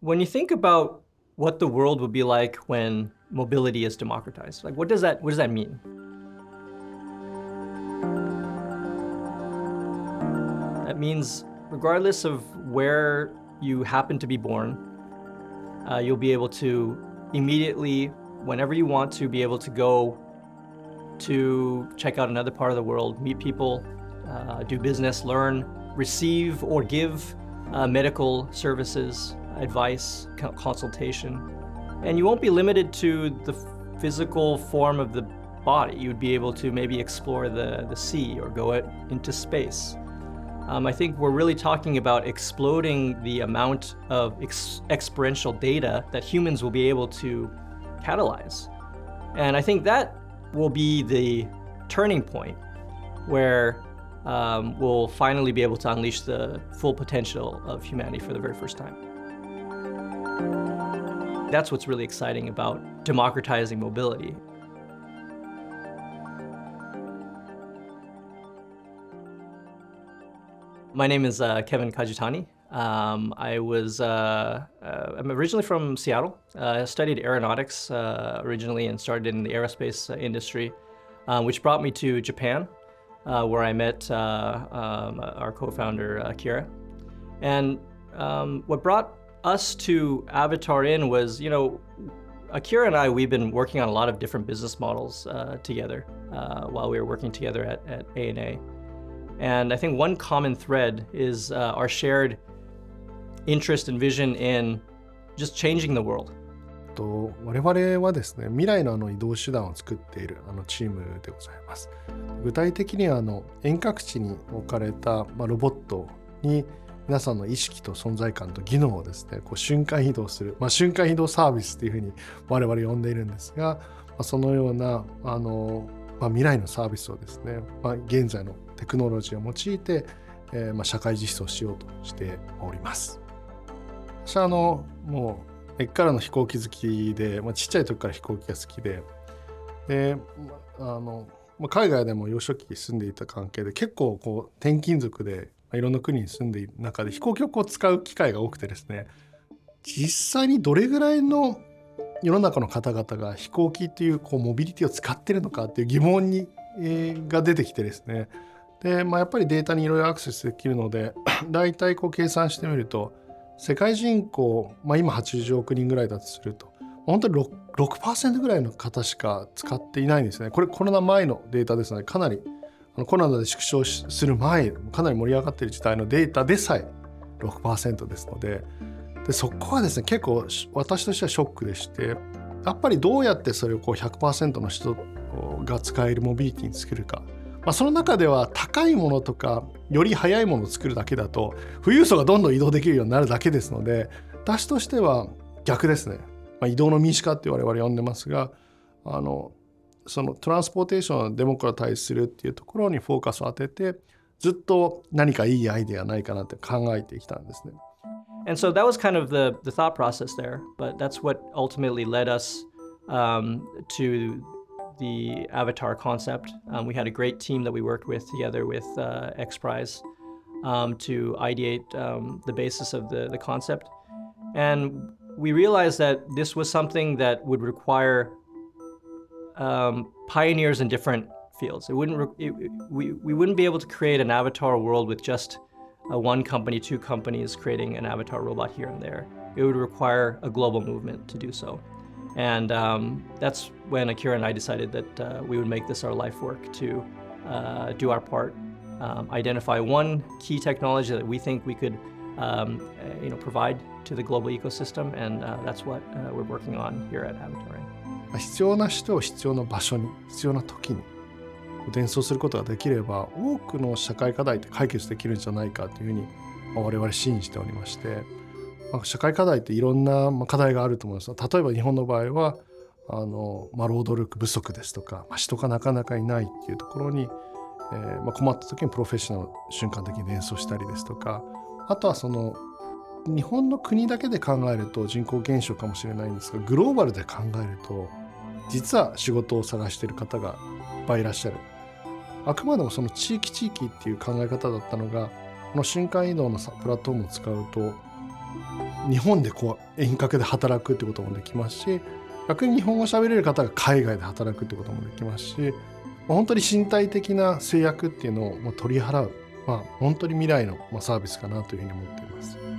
When you think about what the world would be like when mobility is democratized, like what does that mean? That means regardless of where you happen to be born, you'll be able to immediately, whenever you want to, be able to go to check out another part of the world, meet people, do business, learn, receive or give medical services, advice, consultation. And you won't be limited to the physical form of the body. You'd be able to maybe explore the sea or go out into space. I think we're really talking about exploding the amount of experiential data that humans will be able to catalyze. And I think that will be the turning point where we'll finally be able to unleash the full potential of humanity for the very first time. That's what's really exciting about democratizing mobility. My name is Kevin Kajitani. I'm originally from Seattle. I studied aeronautics originally and started in the aerospace industry, which brought me to Japan, where I met our co-founder, Akira. And what brought us to avatarin was, Akira and I, we've been working on a lot of different business models together while we were working together at ANA. And I think one common thread is our shared interest and vision in just changing the world. 我々はですね、未来の移動手段を作っているチームでございます。具体的には遠隔地に置かれたロボットに皆さんの意識と存在感と技能をですね、瞬間移動する、瞬間移動サービスというふうに我々呼んでいるんですが、そのような未来のサービスをですね、現在のテクノロジーを用いて、社会実装しようとしております。私はもう根っからの飛行機好きで、ちっちゃい時から飛行機が好きで、海外でも幼少期住んでいた関係で結構転勤族でいろんな国に住んでいる中で飛行機を使う機会が多くてですね、実際にどれぐらいの世の中の方々が飛行機っていうモビリティを使ってるのかっていう疑問が出てきてですね、で、やっぱりデータにいろいろアクセスできるので、だいたい計算してみると世界人口、今80億人ぐらいだとすると本当に 6% ぐらいの方しか使っていないんですね。これコロナ前のデータですので、かなりコロナで縮小する前かなり盛り上がっている時代のデータでさえ 6% ですので、そこはですね結構私としてはショックでして、やっぱりどうやってそれを100% の人が使えるモビリティに作るか、その中では高いものとかより速いものを作るだけだと富裕層がどんどん移動できるようになるだけですので、私としては逆ですね。移動の民主化って我々呼んでますが、そのトランスポーテーションをデモクラタイズするっていうところにフォーカスを当てて、ずっと何かいいアイデアないかなって考えてきたんですね。 And so that was kind of the thought process there, but that's what ultimately led us to the avatar concept. We had a great team that we worked with together with XPRIZE to ideate the basis of the concept. And we realized that this was something that would require pioneers in different fields. We wouldn't be able to create an avatar world with just one company, two companies creating an avatar robot here and there. It would require a global movement to do so. And that's when Akira and I decided that we would make this our life work to do our part, identify one key technology that we think we could provide to the global ecosystem, and that's what we're working on here at avatarin. 必要な人を必要な場所に必要な時に伝送することができれば、多くの社会課題って解決できるんじゃないかというふうに我々信じておりまして、社会課題っていろんな課題があると思います。例えば日本の場合は労働力不足ですとか、人がなかなかいないっていうところに、困った時にプロフェッショナルを瞬間的に伝送したりですとか、あとは日本の国だけで考えると人口減少かもしれないんですが、グローバルで考えると実は仕事を探している方がいっぱいいらっしゃる。あくまでもその地域っていう考え方だったのが、この瞬間移動のプラットフォームを使うと日本でこう遠隔で働くってこともできますし、逆に日本語喋れる方が海外で働くってこともできますし、本当に身体的な制約っていうのを取り払う、本当に未来のサービスかなというふうに思っています。